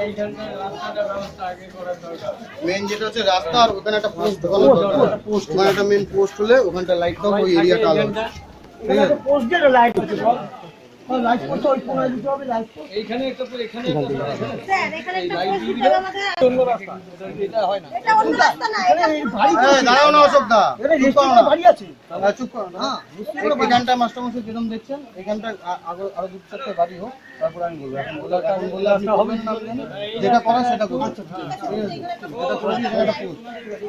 Main যেটা হচ্ছে রাস্তা আর ওখানে একটা পোস্ট ওখানে একটা মেন পোস্ট হলে ওখানটা লাইট দাও ওই এরিয়াটা আলাদা ঠিক আছে পোস্ট দিয়ে লাইট হচ্ছে লাইট পোস্ট ওই কোণায় দিতে হবে লাইট পোস্ট এইখানে একটা এখানে স্যার এখানে একটা পোস্ট দিতে হবে আমাদের অন্য রাস্তা এটা হয় না এটা অন্য রাস্তা না এটা ভাই দাঁড়াও না অশোক দা এটা রেস্টুরেন্ট বাড়ি আছে চুপ করো না এখানটা মাস্টারমশাই যেরকম দেখছেন এখানটা আরো দুটো চারটে বাড়ি হোক তারপর আমি বলবো এখন বললে আপনি হবে না যেটা করা সেটা করুন আচ্ছা ঠিক আছে এটা করে এটা পোস্ট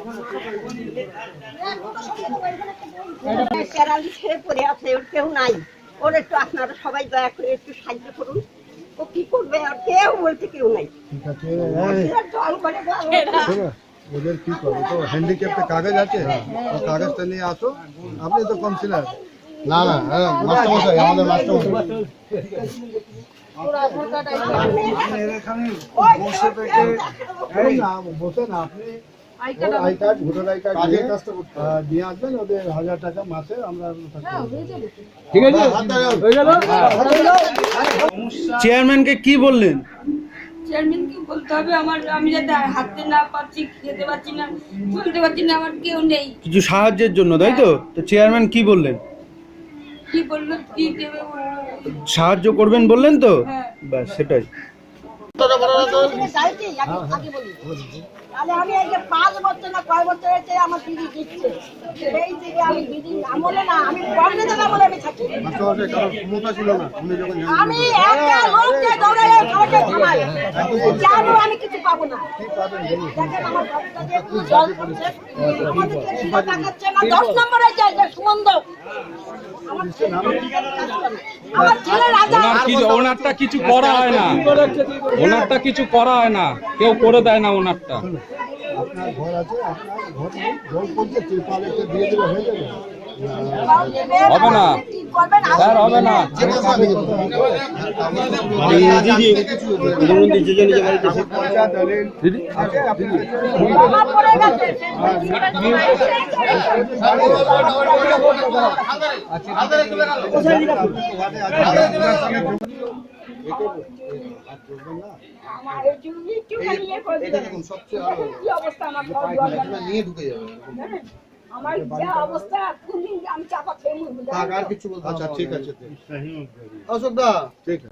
এটা প্যারালি ছেড়ে পড়ে আছে ওর কেউ নাই ওর একটু আপনারা সবাই দয়া করে একটু সাহায্য করুন ও কি করবে আর কেউ বলতে কেউ নাই ঠিক আছে জল করে ওদের কি করবে তো হ্যান্ডিক্যাপে কাগজ আছে ওই কাগজটা নিয়ে আসো আপনি তো কাউন্সিলর না না মাস্টারমশাই আমাদের মাস্টারমশাই এখানে বসে থেকে এই না বসে না আপনি I card voter I card দিয়ে আসবেন ওদের 1000 টাকা মাসে আমরা ঠিক আছে হয়ে গেল চেয়ারম্যানকে কি বললেন? চেয়ারম্যানকে বলতে হবে আমি যাতে হাঁটতে না পারছি, খেতে পারছি না, চলতে পারছি না, আমার কেউ নেই কিছু সাহায্যের জন্য, তাই তো? তো চেয়ারম্যান কি বললেন? কি বললো কি দেবে সাহায্য করবেন বললেন তো? ব্যাস সেটাই। আমি এই যে 5 বছর না কয় বছর হয়েছে আমার দিদি দিচ্ছে সেই থেকে আমি দিদি আমলে না আমি বন্ধে দিলাম বলে আমি থাকি আমি একটা লোককে দৌড়ে খাওয়াতে থামাই জানো আমি কিছু পাবো না দেখেন আমার বাচ্চা যে জল পড়ছে আমাদের কিছু টাকাচ্ছে না 10 নম্বরে যায় যে সুমন্দ আমার ছেলে রাজা ওনারটা কিছু করা হয় না, ওনারটা কিছু করা হয় না, কেউ করে দেয় না ওনারটা। আপনার ঘর আছে আপনার ঘর জল পড়ছে ত্রিপাল একটা দিয়ে দিলে হয়ে যাবে হবে না স্যার, হবে না। নিয়ে ঢুকে যাবে আমার যা অবস্থা কোনদিন আমি চাপা খেয়ে মরবো আর কিছু বলতে আচ্ছা ঠিক আছে অশোক দা ঠিক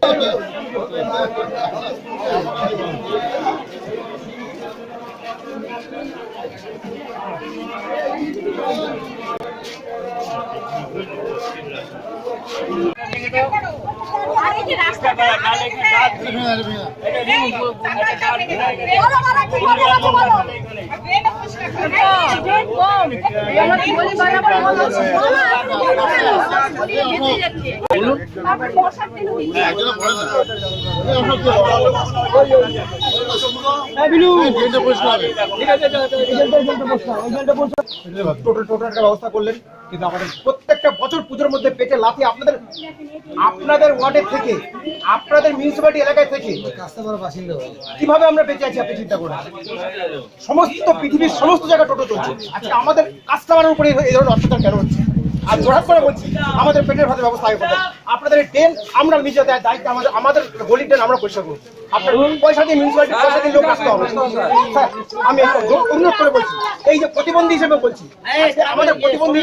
ব্যবস্থা করলেন কিন্তু আমাদের প্রত্যেকটা বছর পুজোর মধ্যে পেটে লাথি আপনাদের ওয়ার্ডের থেকে আপনাদের মিউনিসিপালিটি এলাকায় থেকে কিভাবে আমরা বেঁচে আছি আপনি চিন্তা করেন। সমস্ত পৃথিবীর সমস্ত জায়গায় টোটো চলছে, আজকে আমাদের কাস্টমারের উপরে এই ধরনের অত্যাচার কেন হচ্ছে? আর জোড়া করে বলছি আমাদের পেটের ভাতের ব্যবস্থা আগে করবেন। আপনাদের ট্রেন আমরা নিজেদের দায়িত্ব আমাদের গলির ট্রেন আমরা পরিষ্কার করবো। আপনার পয়সা দিয়ে মিউনিসিপালিটি পয়সা দিয়ে লোক আসতে হবে। স্যার আমি অনুরোধ করে বলছি, এই যে প্রতিবন্ধী হিসেবে বলছি আমাদের প্রতিবন্ধী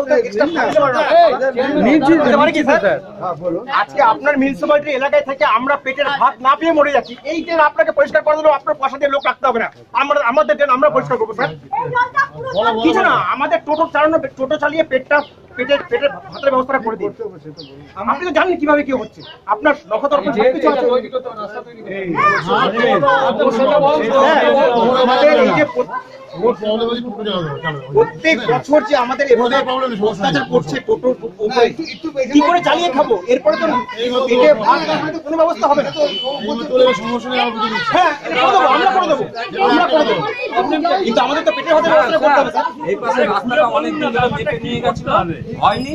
আজকে আপনার মিউনিসিপালিটি এলাকায় থেকে আমরা পেটের ভাত না পেয়ে মরে যাচ্ছি, এই ট্রেন আপনাকে পরিষ্কার করে দিলেও আপনার পয়সা দিয়ে লোক রাখতে হবে না, আমাদের ট্রেন আমরা পরিষ্কার করবো। স্যার কিছু না, আমাদের টোটো চালানো, টোটো চালিয়ে পেটের ভাতের ব্যবস্থা করে দিন। আপনি তো জানেন কিভাবে কি হচ্ছে, আপনার নখদর্পণ সবকিছু আছে। আমাদের এই যে প্রত্যেক বছর যে আমাদের অত্যাচার করছে টোটো কি করে চালিয়ে খাবো, এরপরে তো পেটে ভাত কোনো ব্যবস্থা হবে না। হ্যাঁ আমরা করে দেবো, আমরা করে দেবো, কিন্তু আমাদের তো পেটের ভাতের ব্যবস্থা করতে হবে। এই পাশে রাস্তাটা অনেক দিন ধরে মেপে নিয়ে গেছিল, হয়নি।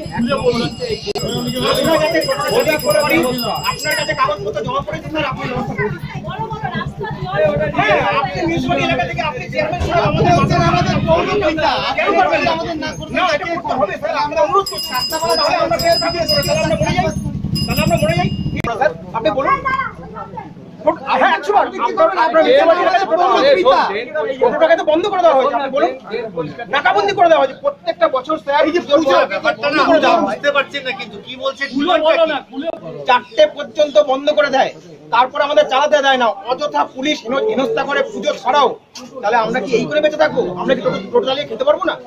আপনার কাছে কাগজপত্র জমা করে দিন, আপনি ব্যবস্থা করে দিন। হ্যাঁ আপনি মিউনিসিপালিটি এলাকা থেকে আপনি চেয়ারম্যান সাহেব আমাদের পৌরপিতা কেন করবেন না? আমাদের না করতে এটা করতে হবে স্যার, আমরা অনুরোধ করছি। রাস্তা বলা তাহলে আমরা বের ভিডিও করে তাহলে আমরা মরে যাই, স্যার আপনি বলুন। হ্যাঁ 100 আপনার টোটোটাকে তো বন্ধ করে দেওয়া হয়েছে, আপনি বলুন, নাকাবন্দি করে দেওয়া হয়েছে প্রত্যেকটা বছর স্যার। বুঝতে পারছেন না কিন্তু কি বলছে, 4টে পর্যন্ত বন্ধ করে দেয়, তারপর আমাদের চালাতে দেয় না, অযথা পুলিশ হেনস্থা করে পুজো ছাড়াও। তাহলে আমরা কি এই করে বেঁচে থাকবো? আমরা কি টোটো চালিয়ে খেতে পারবো না?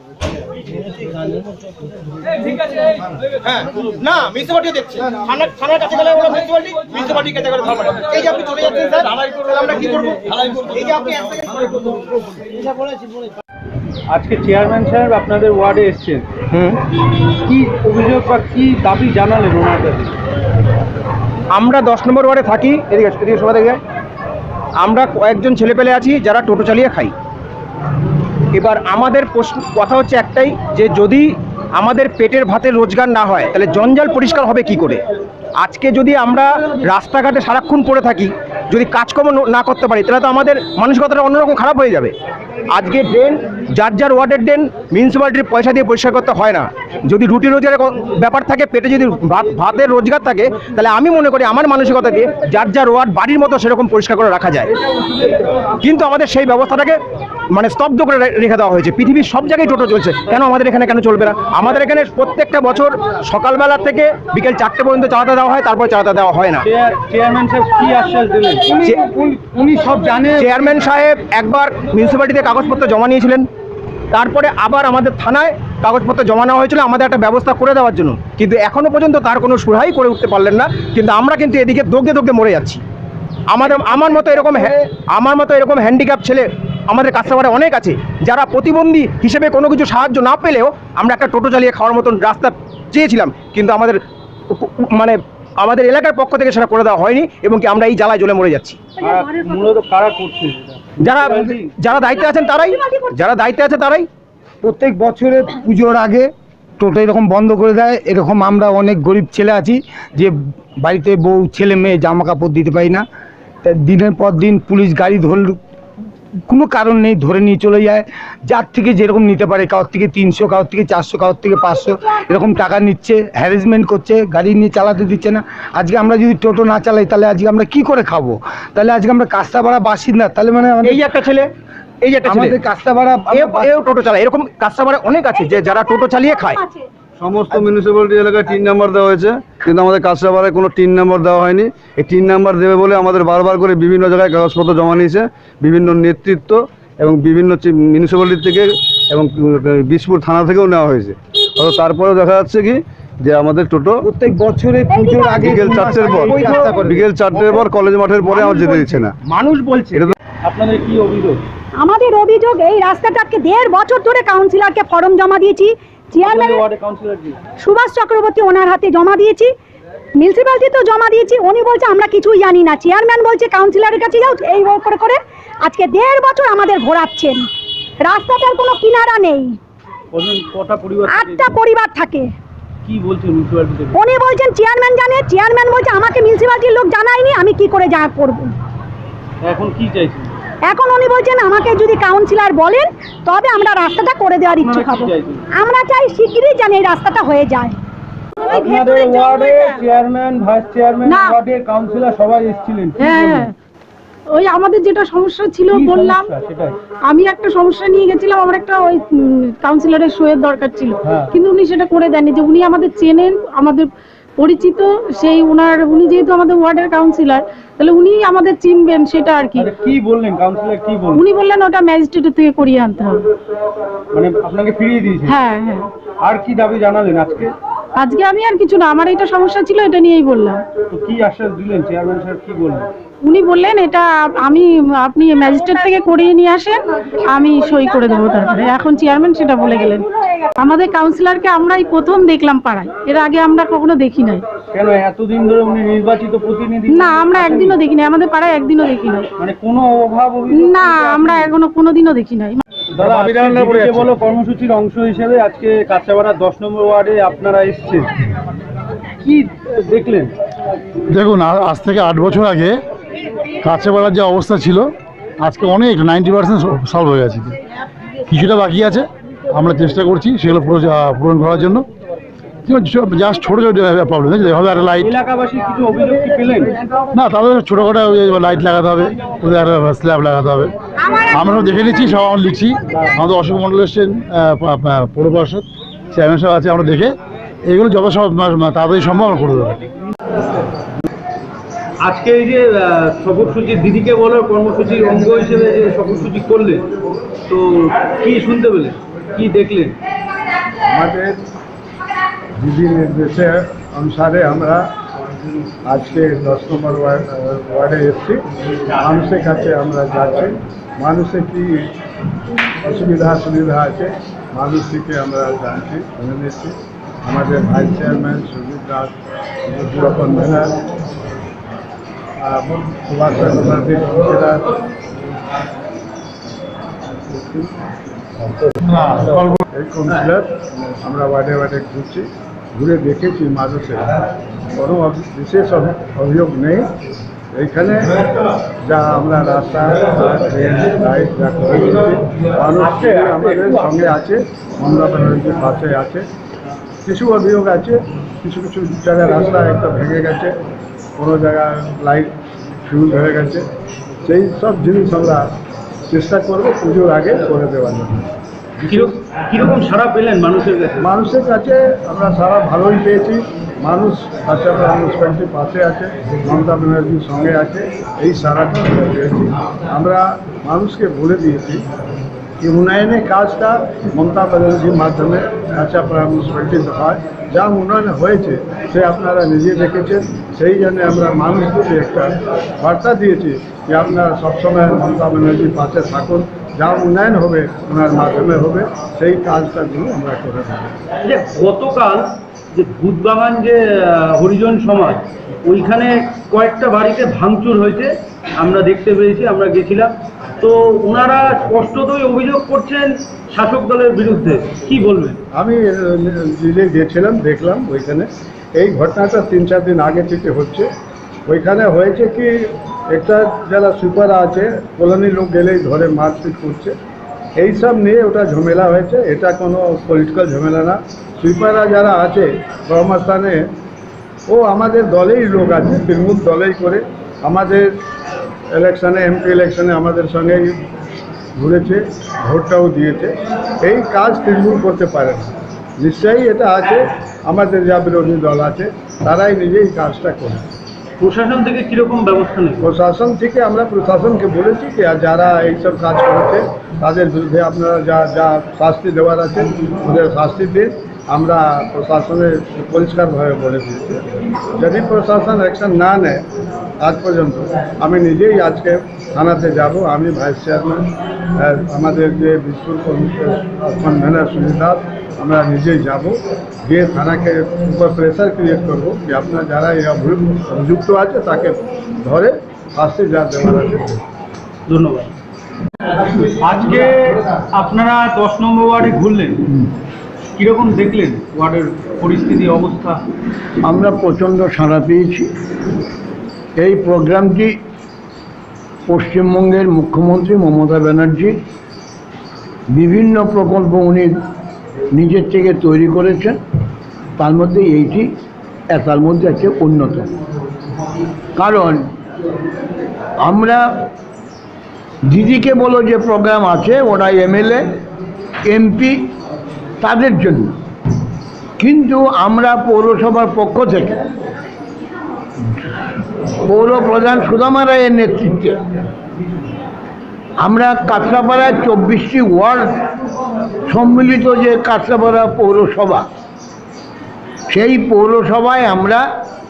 হ্যাঁ, না মিউনিসিপালিটি দেখছে, থানার কাছে গেলে ওরা মিউনিসিপালিটি কাছে গেলে ধরা পড়ে। এই যে আপনি চলে যাচ্ছেন স্যার, তাহলে আমরা কি করবো? এই যে আপনি আজকে চেয়ারম্যান সাহেব আপনাদের ওয়ার্ডে এসেছেন, কি অভিযোগ বা কি দাবি জানালেন ওনার কাছে? আমরা 10 নম্বর ওয়ার্ডে থাকি, এদিকে সবাই দেখে, আমরা কয়েকজন ছেলেপেলে আছি যারা টোটো চালিয়ে খাই। এবার আমাদের কথা হচ্ছে একটাই, যে যদি আমাদের পেটের ভাতের রোজগার না হয় তাহলে জঞ্জাল পরিষ্কার হবে কি করে? আজকে যদি আমরা রাস্তাঘাটে সারাক্ষণ পড়ে থাকি, যদি কাজকর্ম না করতে পারি, তাহলে তো আমাদের মানসিকতাটা অন্যরকম খারাপ হয়ে যাবে। আজকে ড্রেন যার ওয়ার্ডের ড্রেন মিউনিসিপ্যালিটির পয়সা দিয়ে পরিষ্কার করতে হয় না। যদি রুটি রোজগারের ব্যাপার থাকে, পেটে যদি ভাতের রোজগার থাকে, তাহলে আমি মনে করি আমার মানসিকতা দিয়ে যার ওয়ার্ড বাড়ির মতো সেরকম পরিষ্কার করে রাখা যায়। কিন্তু আমাদের সেই ব্যবস্থাটাকে মানে স্তব্ধ করে রেখে দেওয়া হয়েছে। পৃথিবীর সব জায়গায় টোটো চলছে, কেন আমাদের এখানে কেন চলবে না? আমাদের এখানে প্রত্যেকটা বছর সকালবেলা থেকে বিকেল 4টে পর্যন্ত চালাতে দেওয়া হয়, তারপর চালাতে দেওয়া হয় না। চেয়ারম্যান সাহেব কি আশ্বাস দিলেন? উনি সব জানেন। চেয়ারম্যান সাহেব একবার মিউনিসিপ্যালিটিতে কাগজপত্র জমা নিয়েছিলেন, তারপরে আবার আমাদের থানায় কাগজপত্র জমা নেওয়া হয়েছিল আমাদের একটা ব্যবস্থা করে দেওয়ার জন্য, কিন্তু এখনো পর্যন্ত তার কোনো সুরাহাই করে উঠতে পারলেন না। কিন্তু আমরা কিন্তু এদিকে দগদে মরে যাচ্ছি। আমার মতো এরকম হ্যান্ডিক্যাপ ছেলে আমাদের কাছাড়ে অনেক আছে, যারা প্রতিবন্ধী হিসেবে কোনো কিছু সাহায্য না পেলেও আমরা একটা টোটো চালিয়ে খাওয়ার মতন রাস্তা চেয়েছিলাম, কিন্তু আমাদের এলাকার পক্ষ থেকে সেটা করে দেওয়া হয়নি, এবং কি আমরা এই জ্বালায় জ্বলে মরে যাচ্ছি। মূলত কারা করছে? যারা দায়িত্বে আছেন তারাই। প্রত্যেক বছরে পুজোর আগে টোটো এরকম বন্ধ করে দেয়। এরকম আমরা অনেক গরিব ছেলে আছি যে বাড়িতে বউ ছেলে মেয়ে জামা কাপড় দিতে পারি না, তা দিনের পর দিন পুলিশ গাড়ি কোনো কারণ নেই ধরে নিয়ে চলে যায়। যার থেকে যেরকম নিতে পারে, কারোর থেকে 300, কারোর থেকে 400, কারোর থেকে 500 এরকম টাকা নিচ্ছে, হ্যারাসমেন্ট করছে, গাড়ি নিয়ে চালাতে দিচ্ছে না। আজকে আমরা যদি টোটো না চালাই তাহলে আজকে আমরা কি করে খাবো? তাহলে আজকে আমরা কাস্তাপাড়া বাসিন্দা, তাহলে মানে এই একটা ছেলে আমাদের কাস্তাপাড়া টোটো চালায়, এরকম কাস্তাপাড়া অনেক আছে যে যারা টোটো চালিয়ে খায়। সমস্ত মিউনিসিপ্যালিটি এলাকায় 3 নাম্বার দেওয়া হয়েছে, কিন্তু আমাদের কাছড়াপাড়ায় কোনো 3 নাম্বার দেওয়া হয়নি। এই 3 নাম্বার দেবে বলে আমাদের বারবার করে বিভিন্ন জায়গায় কাগজপত্র জমা নিয়েছে বিভিন্ন নেতৃত্ব এবং বিভিন্ন মিউনিসিপ্যালিটি থেকে, এবং বিশপুর থানা থেকেও নেওয়া হয়েছে। তারপরেও দেখা যাচ্ছে কি যে আমাদের টোটো প্রত্যেক বছরে পুজোর আগে বিকেল 4টের পর কলেজ মাঠের পরে আমার যেতে দিচ্ছে না। মানুষ বলছে। আপনাদের কি অভিযোগ? আমাদের অভিযোগ, এই রাস্তাটাকে 1.5 বছর ধরে কাউন্সিলরকে ফর্ম জমা দিয়েছি, চেয়ারম্যান সুভাষ চক্রবর্তী ওনার হাতে জমা দিয়েছি, মিউনিসিপ্যালিটিতেও জমা দিয়েছি। উনি বলছে আমরা কিছুই জানি না। চেয়ারম্যান বলছে কাউন্সিলরের কাছে যাও, এই করে আজকে 1.5 বছর আমাদের ঘোরাচ্ছেন। রাস্তাটার কোনো কিনারা নেই। 8টা পরিবার থাকে। কি বলছেন মিউনিসিপ্যালিটি? উনি বলছেন চেয়ারম্যান জানে, চেয়ারম্যান বলছে আমাকে মিউনিসিপ্যালিটির লোক জানায়নি, আমি কি করে যা করব। এখন কি চাইছেন? এখন উনি বলছেন আমাকে যদি কাউন্সিলর বলেন তবে আমরা রাস্তাটা করে দেওয়ার ইচ্ছুক হব। আমরা চাই শিগগিরই যেন এই রাস্তাটা হয়ে যায়। আপনাদের ওয়ার্ডে চেয়ারম্যান, ভাইস চেয়ারম্যান, ওয়ার্ডের কাউন্সিলর সবাই এসেছিলেন। হ্যাঁ, ওই আমাদের যেটা সমস্যা ছিল বললাম, আমি একটা সমস্যা নিয়ে গেছিলাম, আমার একটা ওই কাউন্সিলরের সইয়ের দরকার ছিল, কিন্তু উনি সেটা করে দেননি। যে উনি আমাদের চেনেন, আমাদের পরিচিত, সেই উনি যেহেতু আমাদের ওয়ার্ডের কাউন্সিলর, তাহলে উনি আমাদের চিনবেন, সেটা আর কি। কি বললেন কাউন্সিলর? কি বললেন? উনি বললেন ওটা ম্যাজিস্ট্রেটের থেকে করিয়ে আনতে হবে। মানে আপনাকে ফিরিয়ে দিয়েছেন? হ্যাঁ। আর কি দাবি জানালেন আজকে? আজকে আমি আর কিছু না, আমার এটা সমস্যা ছিল, এটা নিয়েই বললাম। তো কি আশ্বাস দিলেন চেয়ারম্যান সাহেব? কি বললেন? উনি বললেন এটা আপনি ম্যাজিস্ট্রেট থেকে করিয়ে নিয়ে আসেন, আমি সই করে দেবো তারপরে। এখন চেয়ারম্যান সেটা বলে গেলেন। আমাদের কাউন্সিলরকে আমরাই প্রথম দেখলাম পাড়ায়, এর আগে আমরা কখনো দেখি নাই। কেন এতদিন ধরে উনি নির্বাচিত প্রতিনিধি? না, আমরা একদিনও দেখি নাই, আমাদের পাড়ায় একদিনও দেখি নাই। মানে কোনো অভাব না, আমরা এখনো কোনোদিনও দেখি নাই। বলো, কর্মসূচির অংশ হিসেবে আজকে কাছাপাড়া 10 নম্বর ওয়ার্ডে আপনারা এসেছেন, কি দেখলেন? দেখুন, আজ থেকে 8 বছর আগে কাছাপাড়ার যে অবস্থা ছিল আজকে অনেক 90% সলভ হয়ে গেছে। কিছুটা বাকি আছে, আমরা চেষ্টা করছি সেগুলো পূরণ করার জন্য। জাস্ট ছোটো ছোটো প্রবলেম হবে একটা লাইট। এলাকাবাসী কিছু অভিযোগ কি পেলেন? না, তাদের ছোটোখাটো লাইট লাগাতে হবে, ওদের একটা স্ল্যাব লাগাতে হবে। আমরাও দেখে নিচ্ছি, সব আমরা লিখছি। আমাদের অশোক মণ্ডল এসছেন, পৌর পরিষদ চেয়ারম্যান সাহেব আছে, আমরা দেখে এইগুলো যত সব তাড়াতাড়ি সম্ভব আমরা করে দেবো। আজকে এই যে সফরসূচি দিদিকে বলো কর্মসূচির অঙ্গ হিসেবে যে সফরসূচি করলেন, তো কি শুনতে পেলেন, কি দেখলেন? আমাদের দিদি নির্দেশে অনুসারে আমরা আজকে 10 নম্বর ওয়ার্ডে এসেছি। মানুষের কাছে আমরা যাচ্ছি, মানুষের কি সুবিধা আছে মানুষ থেকে আমরা জানছি, শুনে নিচ্ছি। আমাদের vice chairman Sujit Das, convener Subhash Chakraborty, এই কাউন্সিলর, আমরা ওয়ার্ডে ওয়ার্ডে ঘুরছি, ঘুরে দেখেছি মানুষের কোনো বিশেষ অভিযোগ নেই। এইখানে যা আমরা রাস্তা ট্রেন লাইট যা করে দিচ্ছি, মানুষ আমাদের সঙ্গে আছে, মমতা ব্যানার্জির পাশে আছে। কিছু অভিযোগ আছে, কিছু কিছু জায়গায় রাস্তা একটা ভেঙে গেছে, কোনো জায়গায় লাইট ফিউজ হয়ে গেছে, সেই সব জিনিস আমরা চেষ্টা করবো পুজোর আগে করে দেওয়ার জন্য। কিরকম সাড়া পেলেন মানুষের কাছে? মানুষের কাছে আমরা সারা ভালোই পেয়েছি। মানুষ কাছাপাড়া মিউনিসিপ্যালিটির পাশে আছে, মমতা ব্যানার্জির সঙ্গে আছে, এই সারাটা আমরা পেয়েছি। আমরা মানুষকে বলে দিয়েছি কি উন্নয়নের কাজটা মমতা ব্যানার্জির মাধ্যমে কাছাপাড়া মিউনিসিপ্যালিটিতে হয়। যা উন্নয়ন হয়েছে সে আপনারা নিজে দেখেছেন, সেই জন্য আমরা মানুষকে একটা বার্তা দিয়েছি যে আপনারা সবসময় মমতা ব্যানার্জির পাশে থাকুন, যা উন্নয়ন হবে ওনার মাধ্যমে হবে, সেই কাজটাগুলো আমরা করে দেবো। গতকাল যে ভূতবাগান যে হরিজন সমাজ, ওইখানে কয়েকটা বাড়িতে ভাঙচুর হয়েছে আমরা দেখতে পেয়েছি, আমরা গেছিলাম। তো ওনারা স্পষ্টতই অভিযোগ করছেন শাসক দলের বিরুদ্ধে, কি বলবেন? আমি নিজে গিয়েছিলাম, দেখলাম ওইখানে এই ঘটনাটা 3-4 দিন আগে থেকে হচ্ছে। ওইখানে হয়েছে কি একটা যারা সুপার আছে কলোনির লোক গেলেই ধরে মারপিট করছে, এইসব নিয়ে ওটা ঝামেলা হয়েছে। এটা কোনো পলিটিক্যাল ঝামেলা না। সুইপাররা যারা আছে কর্মস্থানে ও আমাদের দলেই লোক আছে, তৃণমূল দলেই করে আমাদের ইলেকশানে এমপি ইলেকশানে আমাদের সঙ্গেই ঘুরেছে, ভোটটাও দিয়েছে। এই কাজ তৃণমূল করতে পারে না, নিশ্চয়ই এটা আছে আমাদের যা বিরোধী দল আছে তারাই নিজেই কাজটা করে। প্রশাসন থেকে কীরকম ব্যবস্থা নেই? প্রশাসন থেকে আমরা প্রশাসনকে বলেছি যে যারা এইসব কাজ করেছে তাদের বিরুদ্ধে আপনারা যা যা শাস্তি দেওয়ার আছে ওদের শাস্তি দিন। আমরা প্রশাসনের পরিষ্কারভাবে বলে দিয়েছি, যদি প্রশাসন অ্যাকশন না নেয় আজ পর্যন্ত আমি নিজেই আজকে থানাতে যাব। আমি ভাইস চেয়ারম্যান, আমাদের যে বিস্কুল কনভেনার সুবিধা, আমরা নিজেই যাব, গিয়ে থানাকে উপর প্রেশার ক্রিয়েট করবো যে আপনার যারা এই অভিযুক্ত আছে তাকে ধরে শাস্তি যা দেওয়ার আছে। ধন্যবাদ। আজকে আপনারা 10 নম্বর ওয়ার্ডে ঘুরলেন, কীরকম দেখলেন ওয়ার্ডের পরিস্থিতি অবস্থা? আমরা প্রচণ্ড সাড়া পেয়েছি। এই প্রোগ্রামটি পশ্চিমবঙ্গের মুখ্যমন্ত্রী মমতা ব্যানার্জি বিভিন্ন প্রকল্প উনি নিজের থেকে তৈরি করেছেন, তার মধ্যে এইটি তার মধ্যে আছে অন্যতম। কারণ আমরা দিদিকে বলো যে প্রোগ্রাম আছে, ওরা এমএলএ এমপি তাদের জন্য, কিন্তু আমরা পৌরসভার পক্ষ থেকে পৌর প্রধান সুদামা রায়ের নেতৃত্বে আমরা কাঁচরাপাড়ায় 24টি ওয়ার্ড সম্মিলিত যে কাঁচরাপাড়া পৌরসভা, সেই পৌরসভায় আমরা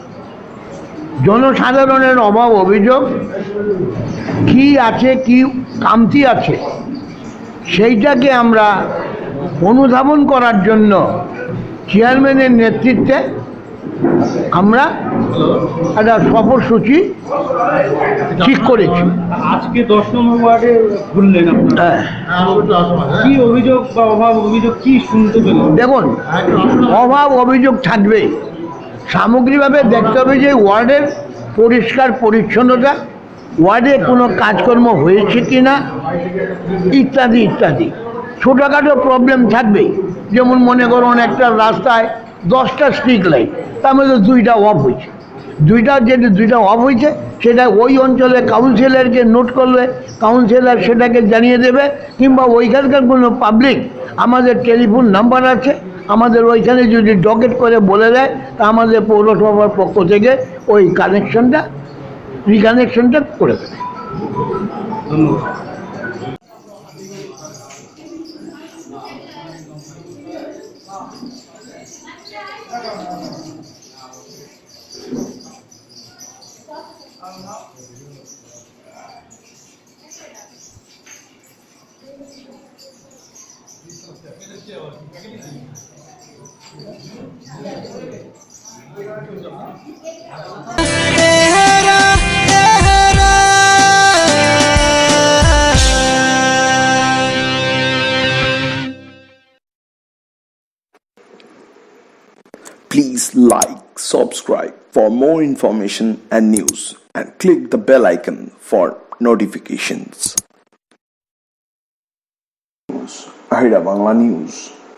জনসাধারণের অভাব অভিযোগ কি আছে, কি কামতি আছে, সেইটাকে আমরা অনুধাবন করার জন্য চেয়ারম্যানের নেতৃত্বে আমরা একটা সফরসূচি ঠিক করেছি। আজকে 10 নম্বর ওয়ার্ডে ঘুরলেন আপনারা, কি অভিযোগ বা অভাব অভিযোগ কি শুনতে পেলেন? দেখুন, অভাব অভিযোগ থাকবে, সামগ্রিকভাবে দেখতে হবে যে ওয়ার্ডের পরিষ্কার পরিচ্ছন্নতা, ওয়ার্ডে কোনো কাজকর্ম হয়েছে কি না, ইত্যাদি ইত্যাদি। ছোটোখাটো প্রবলেম থাকবে, যেমন মনে করুন একটা রাস্তায় 10টা স্ট্রিট লাইট, তার মধ্যে 2টা অফ হয়েছে। দুইটা অফ হয়েছে সেটা ওই অঞ্চলে কাউন্সিলরকে নোট করলে কাউন্সিলর সেটাকে জানিয়ে দেবে, কিংবা ওইখানকার কোনো পাবলিক, আমাদের টেলিফোন নাম্বার আছে, আমাদের ওইখানে যদি ডকেট করে বলে দেয় তা আমাদের পৌরসভার পক্ষ থেকে ওই রিকানেকশনটা করে দেবে। Please like, subscribe for more information and news, and click the bell icon for notifications. Ahira Bangla News.